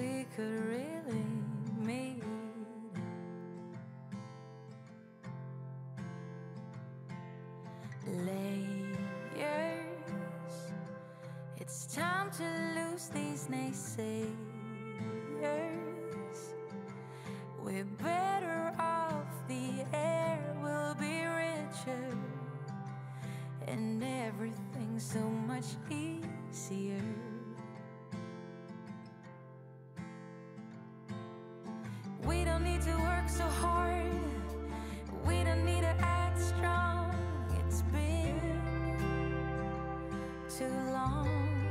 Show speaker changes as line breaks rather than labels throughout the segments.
we could really meet. Layers, it's time to lose these naysayers. We're better off, the air will be richer, and everything's so much easier. We don't need to work so hard, we don't need to act strong. It's been too long.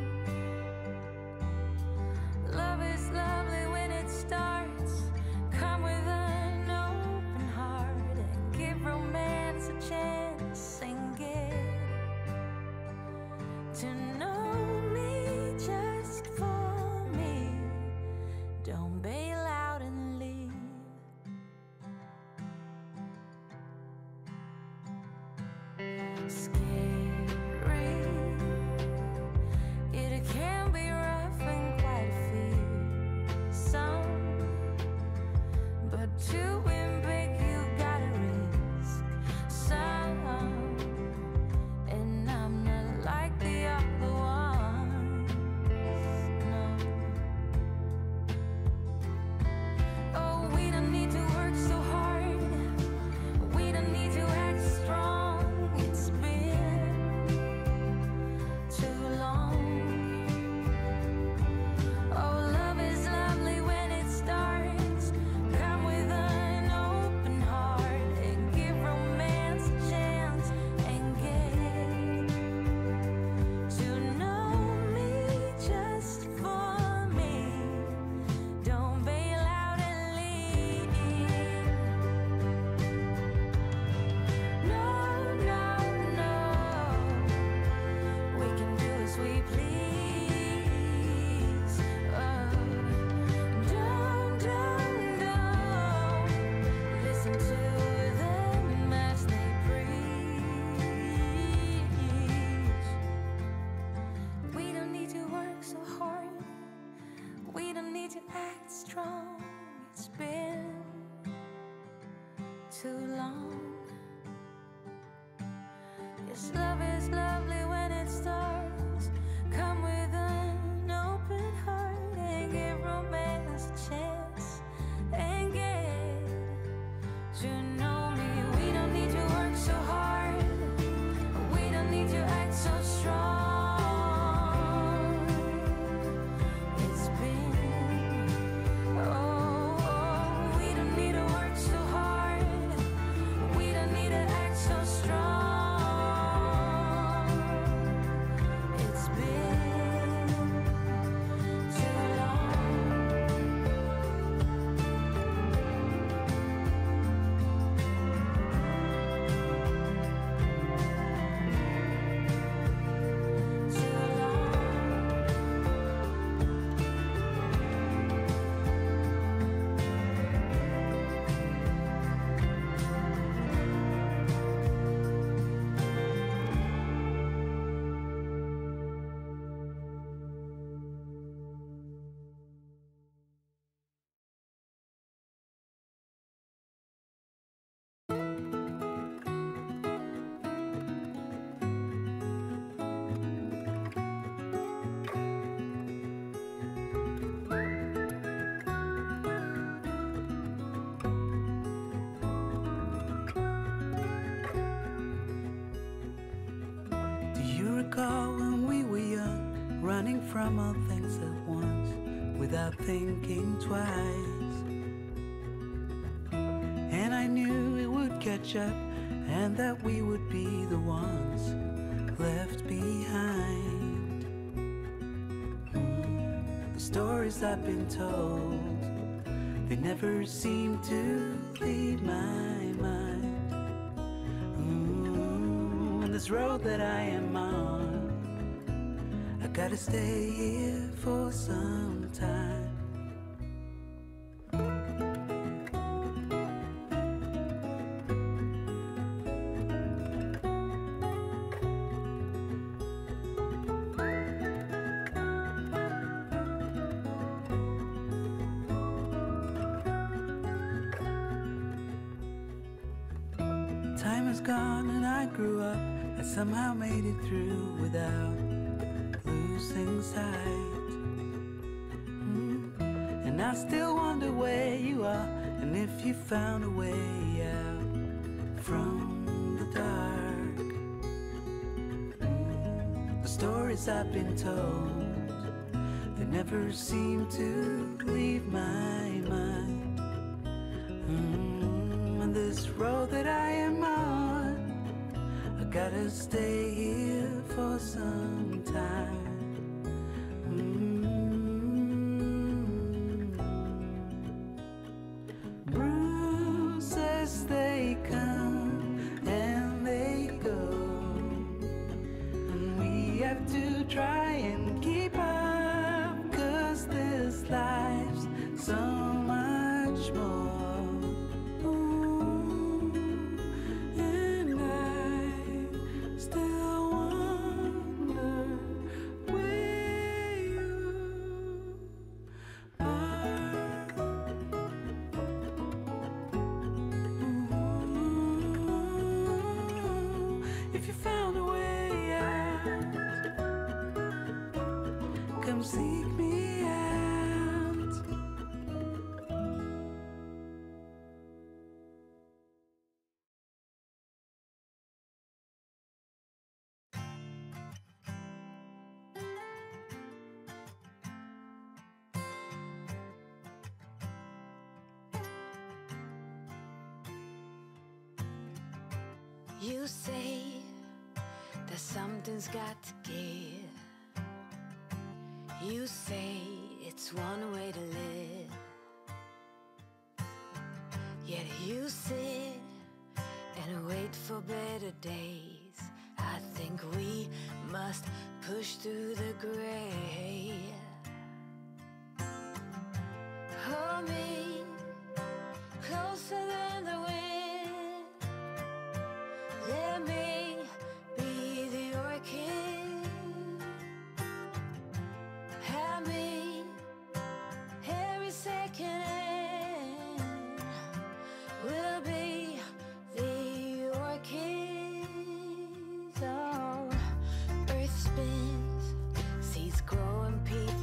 Love is lovely when it starts. Come with an open heart and give romance a chance and get to know me just for me. Don't bail out and leave. Scary, it can be rough and quite fearsome, but to win big you gotta risk some, and I'm not like the other ones, no. Oh, we don't need to work so hard, we don't need to act strong. It's been too long. Oh, love is lovely when it starts. Come with an open heart and give romance a chance and get to know me just for me. Don't bail out and leave. No, no, no. We can do as we please. Don't listen to them as they preach. We don't need to work so hard, we don't need to act strong. It's been too long. Yes, love is lovely when it starts. Come with an open heart and give romance a chance and get to know me. We don't need to work so hard, we don't need to act so strong. It's been, oh, we don't need to work so hard, we don't need to act so strong. It's been too long. Too long.
Do you recall when we were young, running from all things at once, without thinking twice? And I knew it would catch up, and that we would be the ones left behind. The stories I've been told, they never seem to leave my mind. On this road that I am on, I gotta stay here for some time. Time is gone and I grew up. I somehow made it through without losing sight. And I still wonder where you are, and if you found a way out from the dark. The stories I've been told, they never seem to leave my mind. And this road that I am on, I gotta stay here for some time. Bruises, they come and they go, and we have to try and keep up, 'cause this life's so much more. Ooh, and I still wonder where you are. Ooh, if you found a way out, come seek me out.
You say that something's got to give. You say it's one way to live. Yet you sit and wait for better days. I think we must push through the gray. Hold me closer than the wind. Let me be the orchid. Have me every second, and we'll be the orchids. Oh, earth spins, seeds grow and people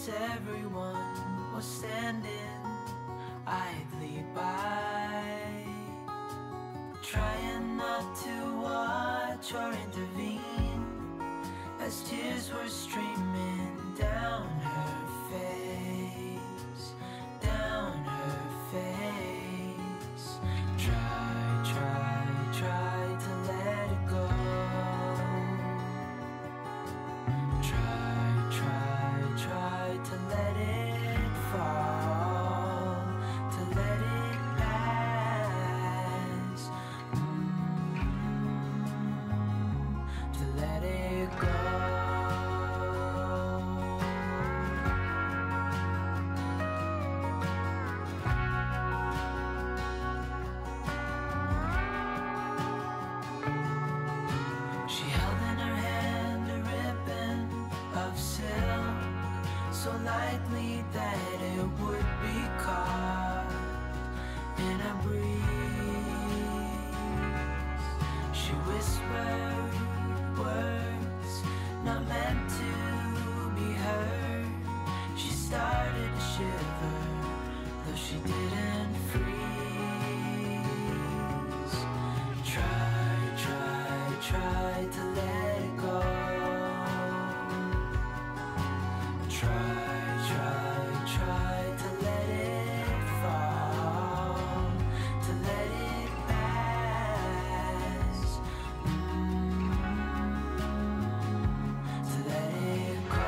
everyone was standing idly by, trying not to watch or intervene as tears were streaming down her face, down her face. Try to let it go. Try to let it fall, to let it pass, to let it go. She held in her hand a ribbon of silk, so lightly that it would be caught in a breeze. She whispered words not meant to be heard. She started to shiver, though she didn't freeze. Try to let it go. Try to let it fall, to let it pass, to let it go.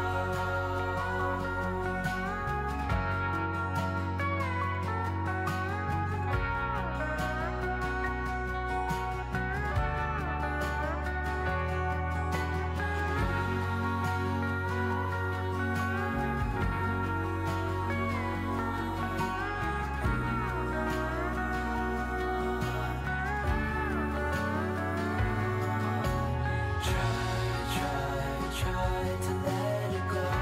Try to let it go.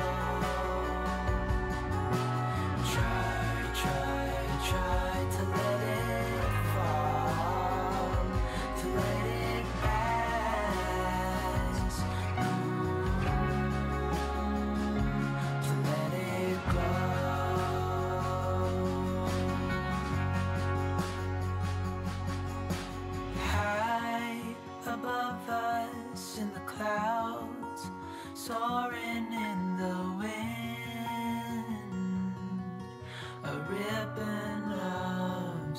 Try to let it fall, to let it pass, to let it go. High above us in the clouds, soaring in the wind, a ribbon of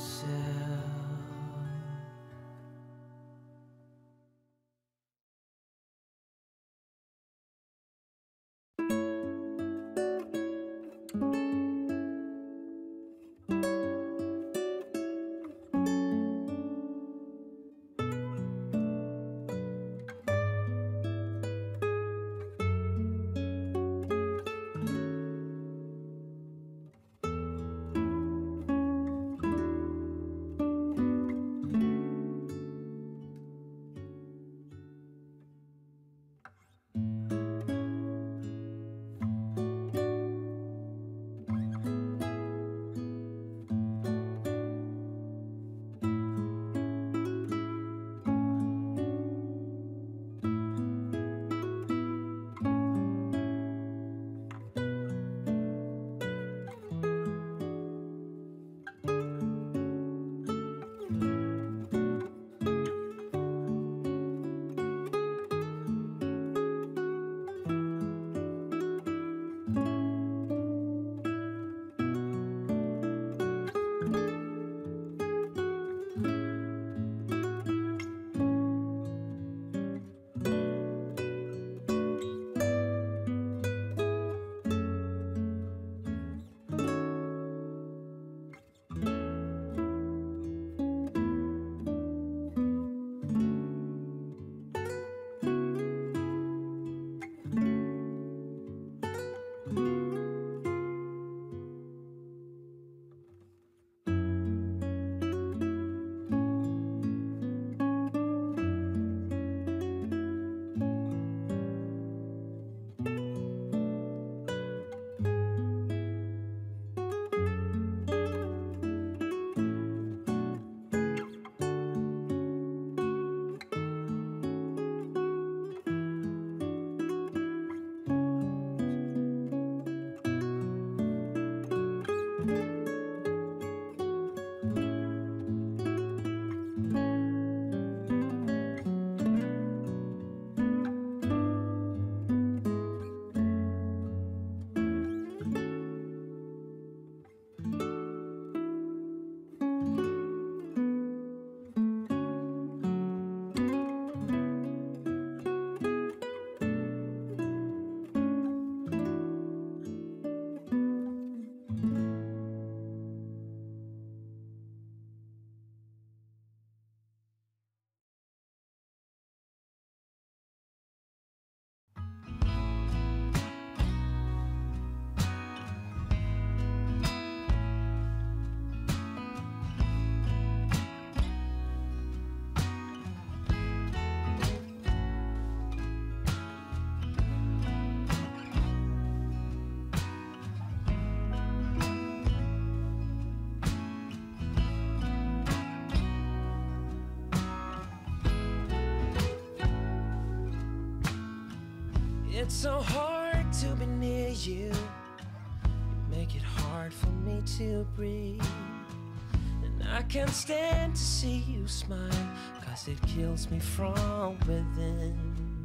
It's so hard to be near you. You make it hard for me to breathe. And I can't stand to see you smile, 'cause it kills me from within.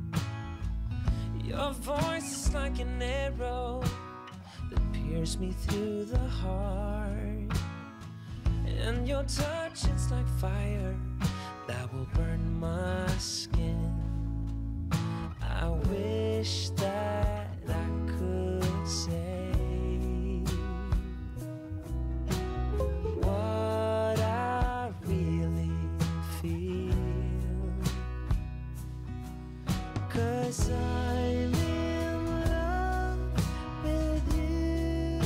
Your voice is like an arrow that pierces me through the heart. And your touch is like fire that will burn my skin. I wish that I could say what I really feel, 'cause I'm in love with you.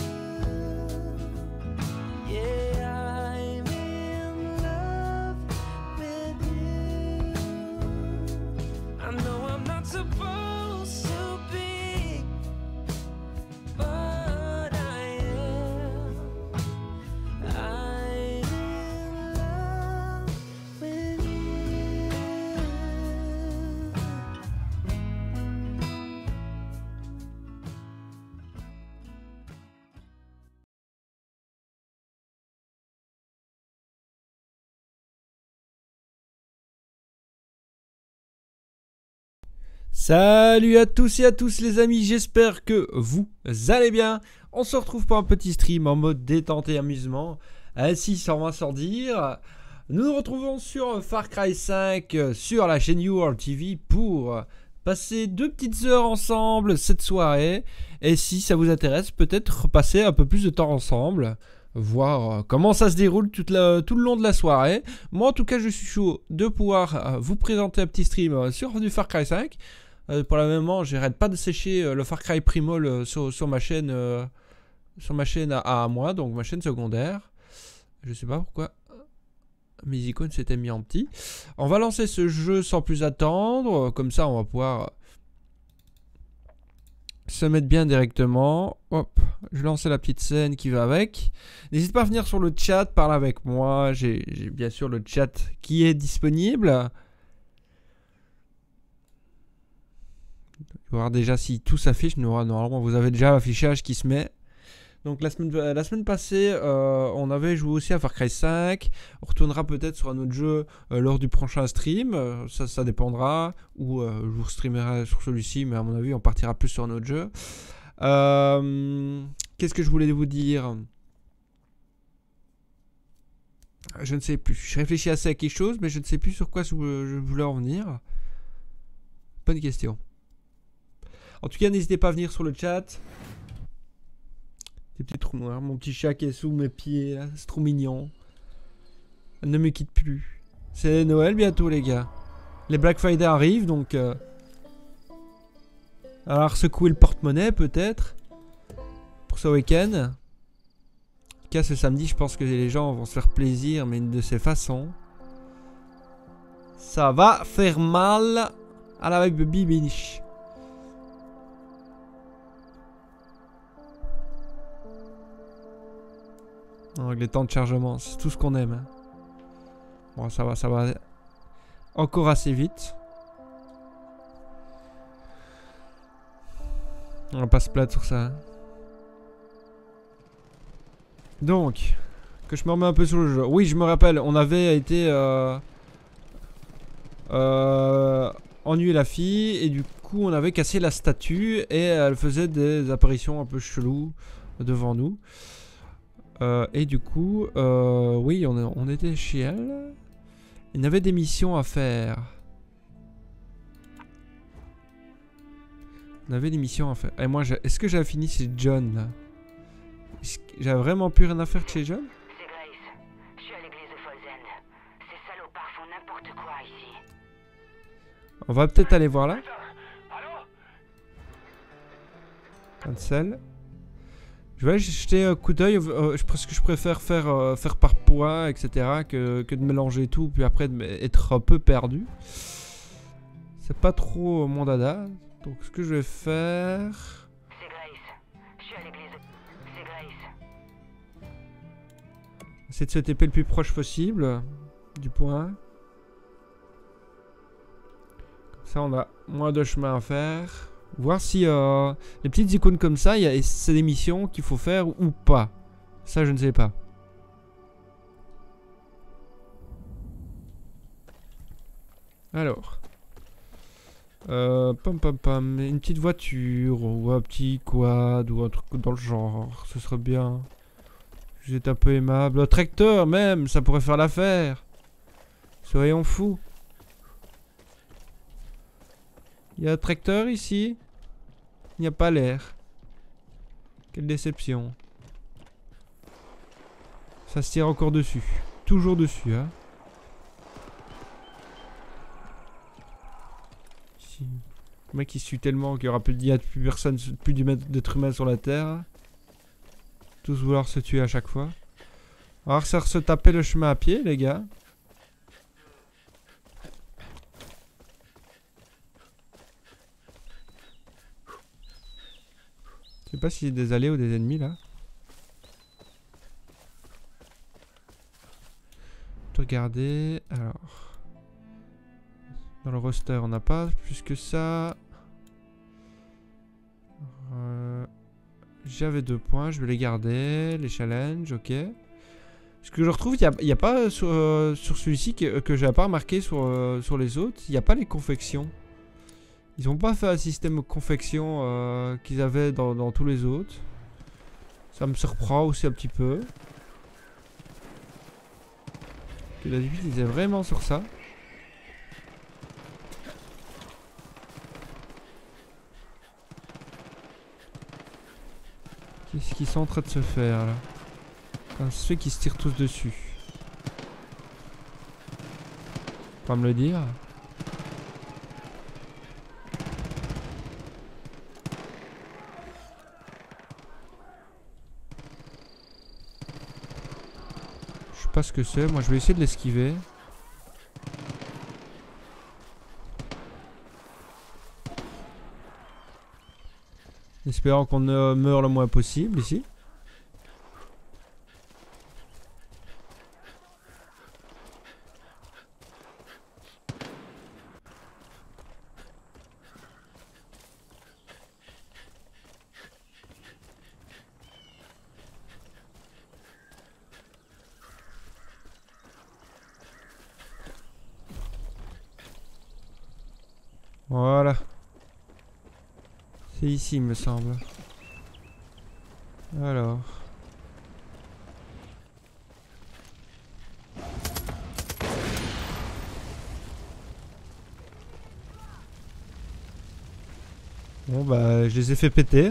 Yeah, I'm in love with you. I know I'm not supposed to be, but I am. I'm in love with you.
Salut à tous et à tous les amis, j'espère que vous allez bien. On se retrouve pour un petit stream en mode détente et amusement. Ainsi, sans moins sans dire, nous nous retrouvons sur Far Cry 5 sur la chaîne YouWorld TV pour passer 2 petites heures ensemble cette soirée. Et si ça vous intéresse, peut-être passer un peu plus de temps ensemble, voir comment ça se déroule tout le long de la soirée. Moi en tout cas je suis chaud de pouvoir vous présenter un petit stream sur du Far Cry 5. Pour le moment, j'arrête pas de sécher le Far Cry Primal sur ma chaîne, à moi, donc ma chaîne secondaire. Je sais pas pourquoi mes icônes s'étaient mis en petit. On va lancer ce jeu sans plus attendre, comme ça on va pouvoir se mettre bien directement. Hop, je lance la petite scène qui va avec. N'hésite pas à venir sur le chat, parler avec moi. J'ai bien sûr le chat qui est disponible. Voir déjà si tout s'affiche. Normalement vous avez déjà l'affichage qui se met. Donc la semaine passée on avait joué aussi à Far Cry 5. On retournera peut-être sur un autre jeu lors du prochain stream. Ça dépendra. Ou je vous streamerai sur celui-ci, mais à mon avis on partira plus sur un autre jeu. Qu'est-ce que je voulais vous dire? Je ne sais plus. Je réfléchis assez à quelque chose, mais je ne sais plus sur quoi je voulais en venir. Bonne question. En tout cas, n'hésitez pas à venir sur le chat. Des petits trous noirs. Mon petit chat qui est sous mes pieds, là. C'est trop mignon. Elle ne me quitte plus. C'est Noël bientôt, les gars. Les Black Friday arrivent, donc... Alors, secouer le porte-monnaie, peut-être. Pour ce week-end. En tout cas, ce samedi, je pense que les gens vont se faire plaisir, mais de ces façons. Ça va faire mal à la baby binge. Avec les temps de chargement, c'est tout ce qu'on aime. Hein. Bon, ça va encore assez vite. On va pas se plaindre sur ça. Hein. Donc, que je me remets un peu sur le jeu. Oui, je me rappelle, on avait été ennuyer la fille et du coup on avait cassé la statue et elle faisait des apparitions un peu cheloues devant nous. Et du coup, oui, on était chez elle. Il y avait des missions à faire. On avait des missions à faire. Et moi, est-ce que j'avais fini chez John là? J'avais vraiment plus rien à faire chez John?
C'est Grace. Je suis à l'église de Folsend. Ces salopards font n'importe quoi ici.
On va peut-être aller voir là. Cancel. Je vais jeter un coup d'œil parce que je préfère faire par poids, etc. que de mélanger tout, puis après être un peu perdu. C'est pas trop mon dada. Donc ce que je vais faire...
C'est Grace. Je suis à l'église de... C'est Grace.
C'est de se TP le plus proche possible du point. Comme ça on a moins de chemin à faire. Voir si les petites icônes comme ça, c'est des missions qu'il faut faire ou pas. Ça, je ne sais pas. Alors. Une petite voiture ou un petit quad ou un truc dans le genre. Ce serait bien. Vous êtes un peu aimable. Un tracteur même, ça pourrait faire l'affaire. Soyons fous. Il y a un tracteur ici. Il n'y a pas l'air. Quelle déception. Ça se tire encore dessus. Toujours dessus, hein. Ici. Le mec il suit tellement qu'il y aura plus personne, plus d'être humain sur la terre. Tous vouloir se tuer à chaque fois. On va se taper le chemin à pied, les gars. Je sais pas s'il y a des alliés ou des ennemis là. Regardez. Alors. Dans le roster, on n'a pas plus que ça. J'avais 2 points, je vais les garder. Les challenges, ok. Ce que je retrouve, il n'y a pas sur celui-ci que j'avais pas remarqué sur les autres. Il n'y a pas les confections. Ils n'ont pas fait un système de confection qu'ils avaient dans tous les autres. Ça me surprend aussi un petit peu. Que d'habitude, ils étaient vraiment sur ça. Qu'est-ce qu'ils sont en train de se faire là? Comme ceux qui se tirent tous dessus. Pas me le dire. Je sais pas ce que c'est. Moi je vais essayer de l'esquiver. Espérant qu'on ne meure le moins possible ici. Voilà. C'est ici, il me semble. Alors. Bon bah, je les ai fait péter.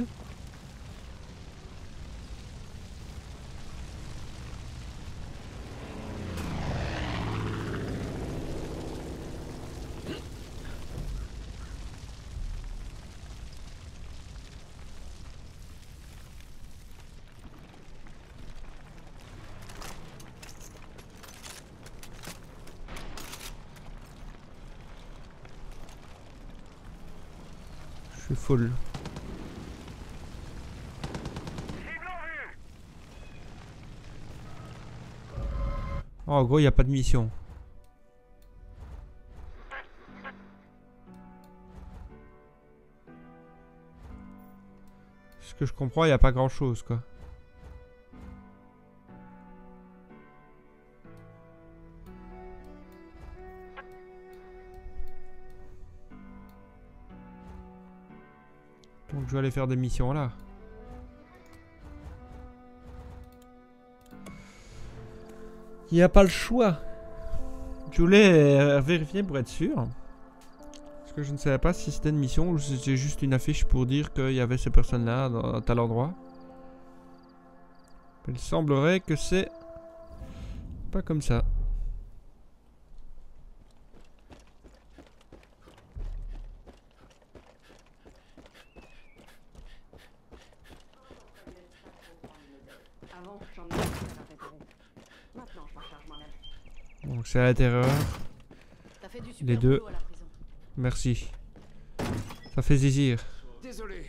Je suis full. Oh, en gros, il n'y a pas de mission. Ce que je comprends, il n'y a pas grand chose, quoi. Donc je vais aller faire des missions là. Il n'y a pas le choix. Je voulais vérifier pour être sûr. Parce que je ne savais pas si c'était une mission ou si c'était juste une affiche pour dire qu'il y avait ces personnes-là à tel endroit. Il semblerait que c'est pas comme ça.
Avant, j'en ai à réparer. Maintenant, je m'en charge moi-même.
Donc c'est à l'intérieur.
T'as fait du
Les
super
deux.
boulot à la prison.
Merci. Ça fait zizir.
Désolé,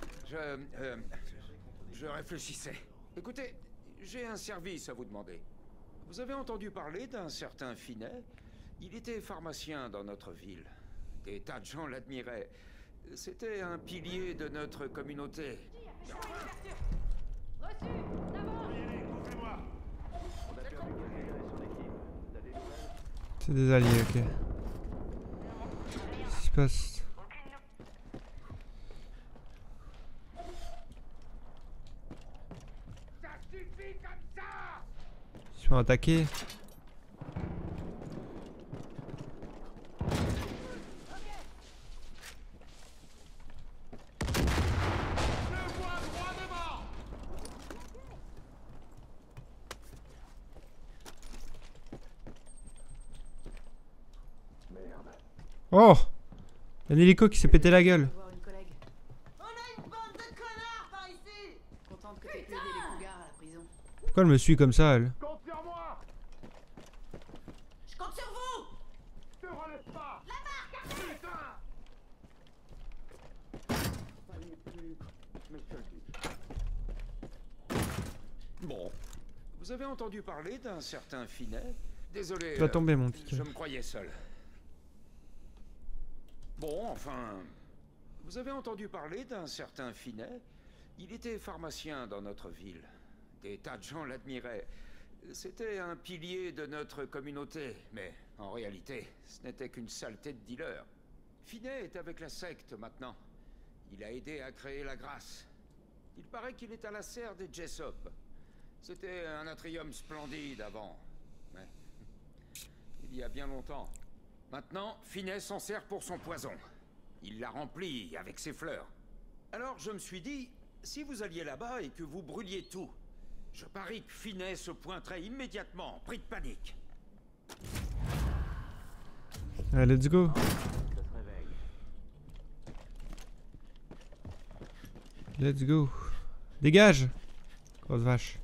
je réfléchissais. Écoutez, j'ai un service à vous demander. Vous avez entendu parler d'un certain Finet? Il était pharmacien dans notre ville. Des tas de gens l'admiraient. C'était un pilier de notre communauté.
C'est des alliés, ok. Qu'est-ce qui se passe? Ils sont attaqués. Oh! Il y a un hélico qui s'est pété la gueule.
Voir une collègue. On a une bande de connards par ici. Contente que t'aies pu aider les cougars à la prison.
Pourquoi elle me suit comme ça, elle?
Compte sur moi!
Je compte sur vous.
Te relève pas! La marque! Putain!
Bon. Vous avez entendu parler d'un certain Finet? Désolé.
Tu vas tomber, mon ticket.
Je me croyais seul. Bon, enfin... Vous avez entendu parler d'un certain Finet? Il était pharmacien dans notre ville. Des tas de gens l'admiraient. C'était un pilier de notre communauté, mais en réalité, ce n'était qu'une saleté de dealer. Finet est avec la secte maintenant. Il a aidé à créer la grâce. Il paraît qu'il est à la serre des Jessop. C'était un atrium splendide avant. Mais... il y a bien longtemps. Maintenant, Finet s'en sert pour son poison. Il l'a rempli avec ses fleurs. Alors je me suis dit, si vous alliez là-bas et que vous brûliez tout, je parie que Finet se pointerait immédiatement, pris de panique.
Allez, let's go. Let's go. Dégage! Grosse vache.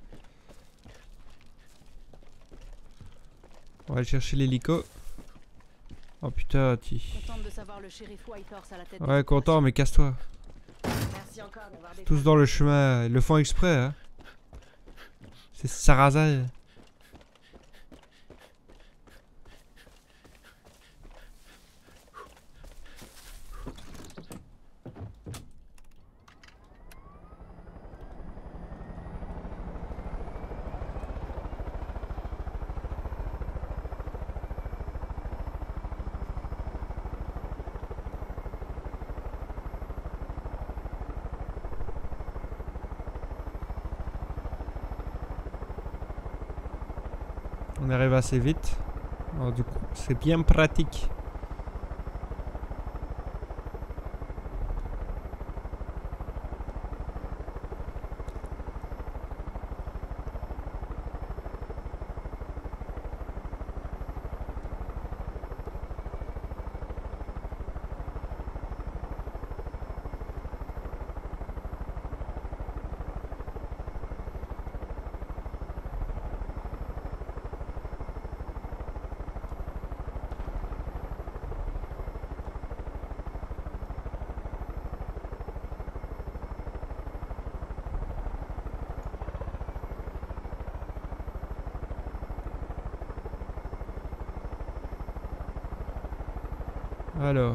On va aller chercher l'hélico. Oh putain,
Contente de savoir le shérif Whitehorse à la tête.
ouais, content, mais casse-toi.
Merci encore d'avoir des
Tous dans le chemin. Ils le font exprès, hein. C'est Sarrazin. On arrive assez vite. Alors, du coup, c'est bien pratique. Alors,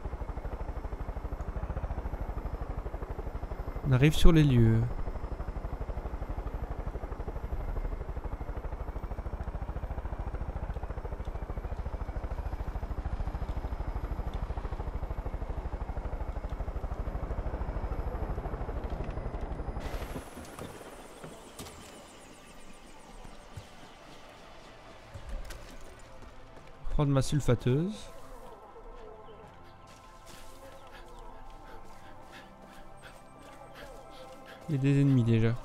on arrive sur les lieux. Prendre ma sulfateuse. Il y a des ennemis déjà.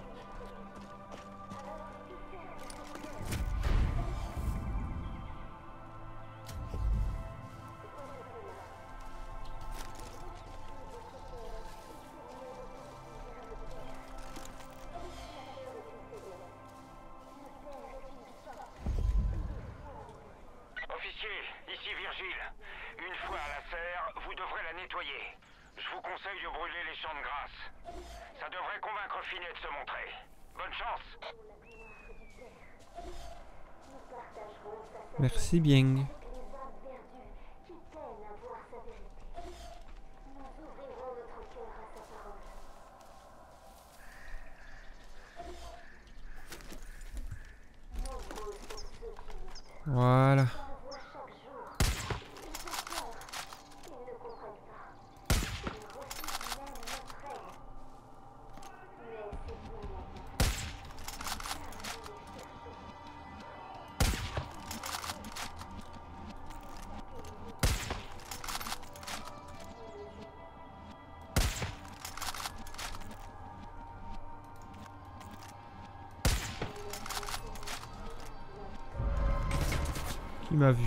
Officier, ici Virgile. Une fois à la serre, vous devrez la nettoyer. Je vous conseille de brûler les champs de grâce. Ça devrait convaincre Finet de se montrer. Bonne chance.
Merci bien. Voilà. Qui m'a vu?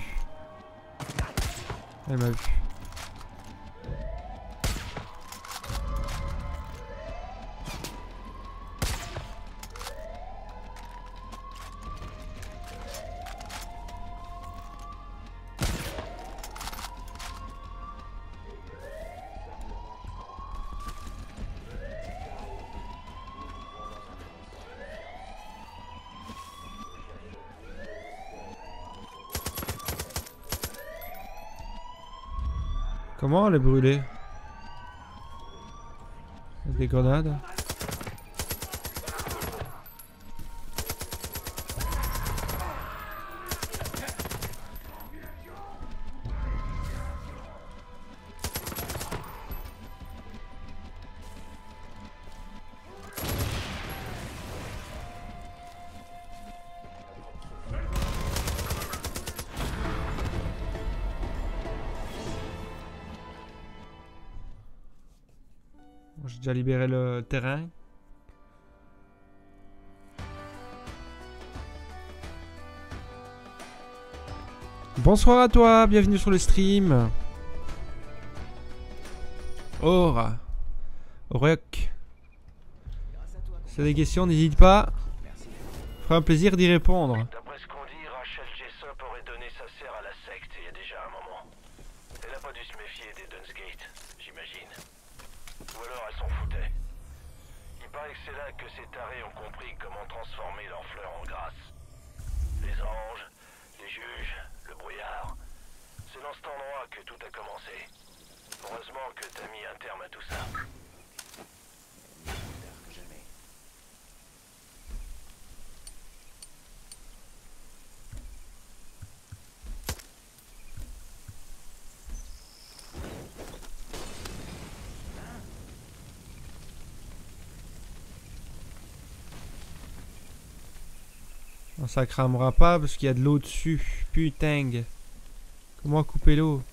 Elle m'a vu. Comment elle est brûlée? Des grenades. J'ai déjà libéré le terrain. Bonsoir à toi, bienvenue sur le stream. Aura. Rock. Si des questions, n'hésite pas. Fera un plaisir d'y répondre.
D'après ce qu'on dit, Rachel Jessup aurait donné sa sœur à la secte il y a déjà un moment. Elle a pas dû se méfier des Dunsgate, j'imagine. Ou alors elle s'en foutait. Il paraît que c'est là que ces tarés ont compris comment transformer leurs fleurs en grâce. Les anges, les juges, le brouillard. C'est dans cet endroit que tout a commencé. Heureusement que t'as mis un terme à tout ça.
Ça cramera pas parce qu'il y a de l'eau dessus. Putain. Comment couper l'eau?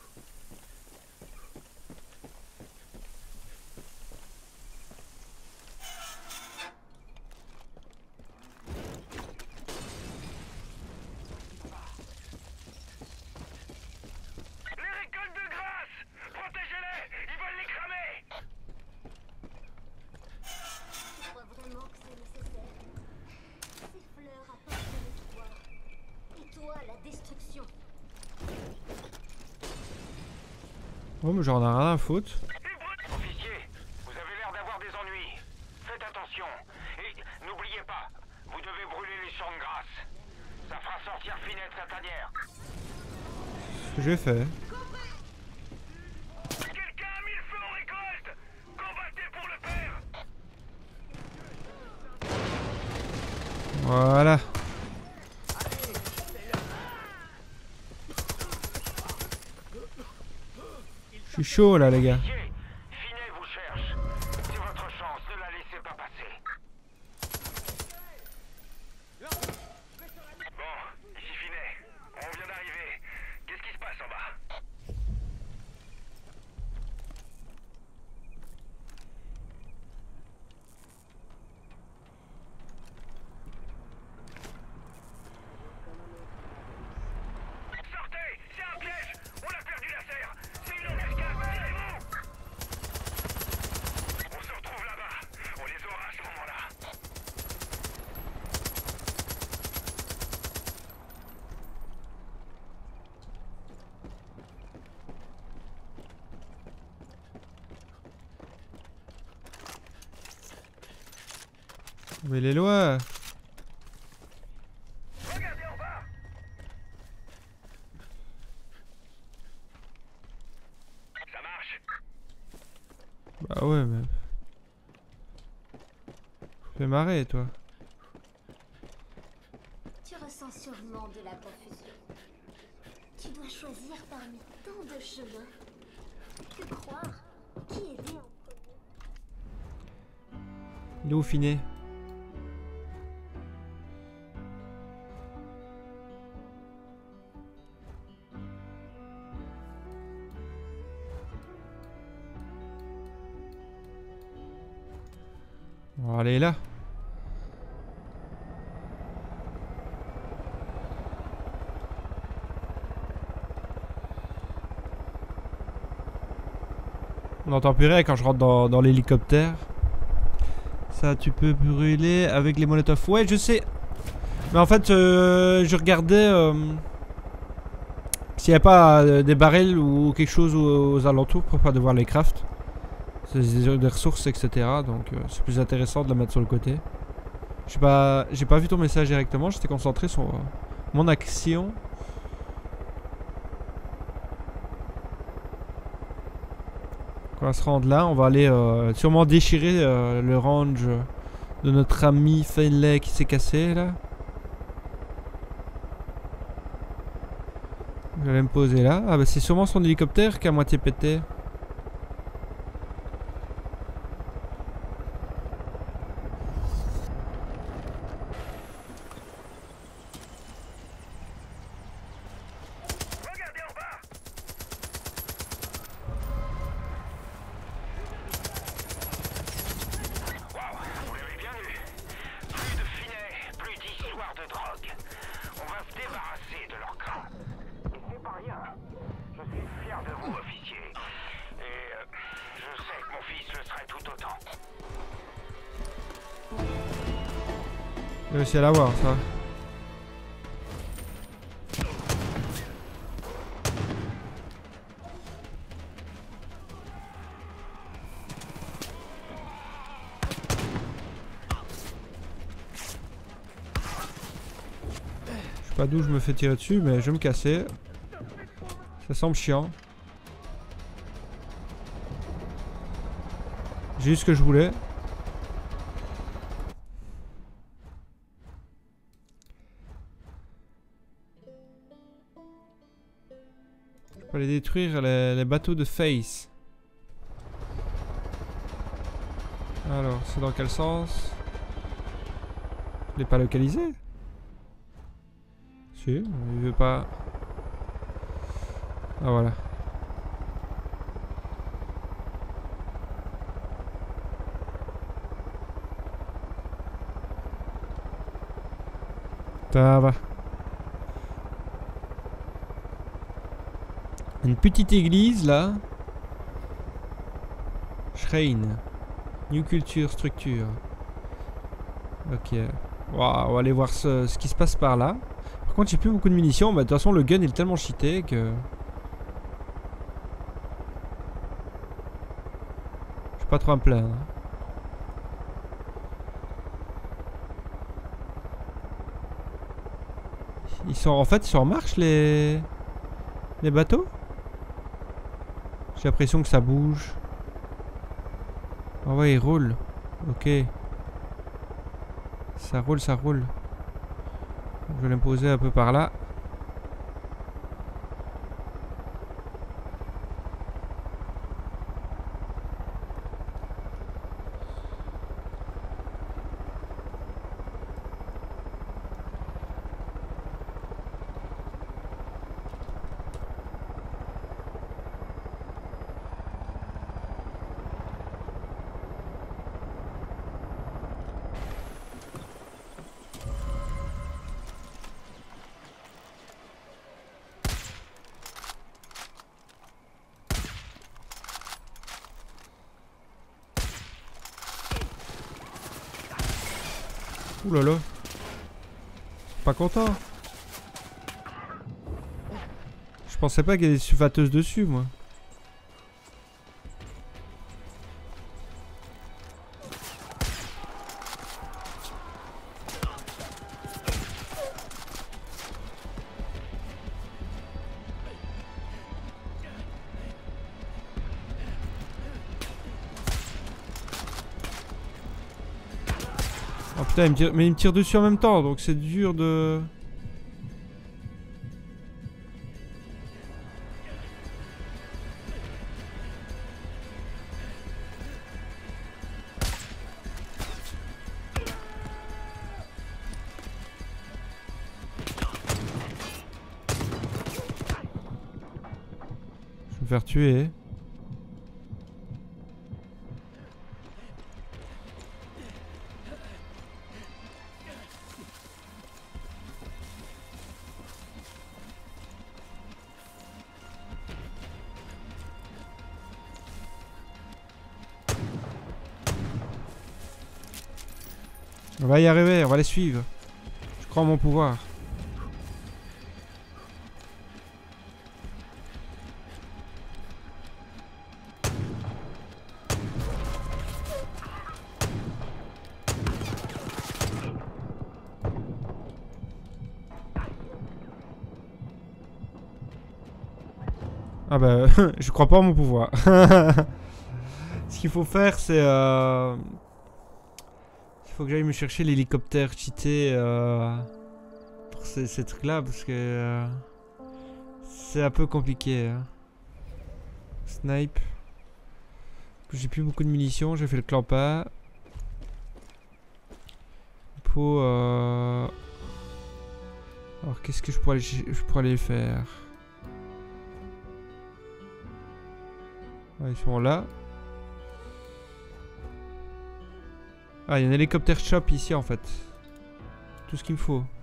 Les récoltes de grâce! Protégez-les! Ils veulent les cramer!
Tu crois vraiment que c'est nécessaire? Ces fleurs apportent l'espoir. Et toi, la destruction.
Oh mais j'en ai rien à foutre.
Officier, vous avez l'air d'avoir des ennuis. Faites attention. Et n'oubliez pas, vous devez brûler les champs de grâce. Ça fera sortir Finette sa tanière.
Ce que j'ai fait.
Quelqu'un a mis le feu en récolte! Combattez pour le père!
Voilà. Je suis chaud là les gars.
Officier, Finet vous cherche. C'est votre chance, ne la laissez pas passer. Bon, ici Finet. On vient d'arriver. Qu'est-ce qui se passe en bas? Sortez! C'est un piège! On a perdu la serre! C'est une embuscade! Tirez-vous! On se retrouve là-bas! On les aura à ce moment-là!
Mais les lois.
Regardez en bas! Ça marche!
Bah ouais mais. Fais marrer toi.
Tu ressens sûrement de la confusion. Tu dois choisir parmi tant de chemins. Que croire? Qui aider en premier?
Il est où Finet? On va aller là. On entend purée quand je rentre dans l'hélicoptère. Ça, tu peux brûler avec les molotovs. Ouais, je sais. Mais en fait, je regardais s'il n'y a pas des barrels ou quelque chose aux alentours pour pas devoir les craft. C'est des ressources, etc. Donc c'est plus intéressant de la mettre sur le côté. J'ai pas vu ton message directement. J'étais concentré sur mon action. On va se rendre là. On va aller sûrement déchirer le range de notre ami Finlay qui s'est cassé là. Je vais me poser là. Ah bah c'est sûrement son hélicoptère qui est à moitié pété. J'ai réussi à l'avoir, ça. Je sais pas d'où je me fais tirer dessus, mais je vais me casser. Ça semble chiant. J'ai eu ce que je voulais. On va aller détruire les bateaux de Face. Alors, c'est dans quel sens? Il n'est pas localisé? Si, il veut pas... Ah voilà. Ça va. Une petite église là. Shrine. New Culture Structure. Ok. Wow, on va aller voir ce qui se passe par là. Par contre, j'ai plus beaucoup de munitions. Bah, de toute façon, le gun est tellement cheaté que. Je suis pas trop à me plaindre. Ils sont en fait, ils sont en marche les bateaux. J'ai l'impression que ça bouge. Ah ouais, il roule. Ok. Ça roule, ça roule. Je vais l'imposer un peu par là. Ouh là là. Pas content. Je pensais pas qu'il y ait des sulfateuses dessus, moi. Oh putain, mais il me tire dessus en même temps, donc c'est dur de... faire tuer. On va y arriver, on va les suivre. Je crois en mon pouvoir. Ah bah, je crois pas en mon pouvoir. Ce qu'il faut faire, c'est... Il faut que j'aille me chercher l'hélicoptère cheaté pour ces trucs-là, parce que c'est un peu compliqué. Hein. Snipe. J'ai plus beaucoup de munitions, j'ai fait le clampin. Pour... Alors qu'est-ce que je pourrais aller faire? Ouais, ils sont là. Ah, il y a un hélicoptère shop ici en fait. Tout ce qu'il me faut.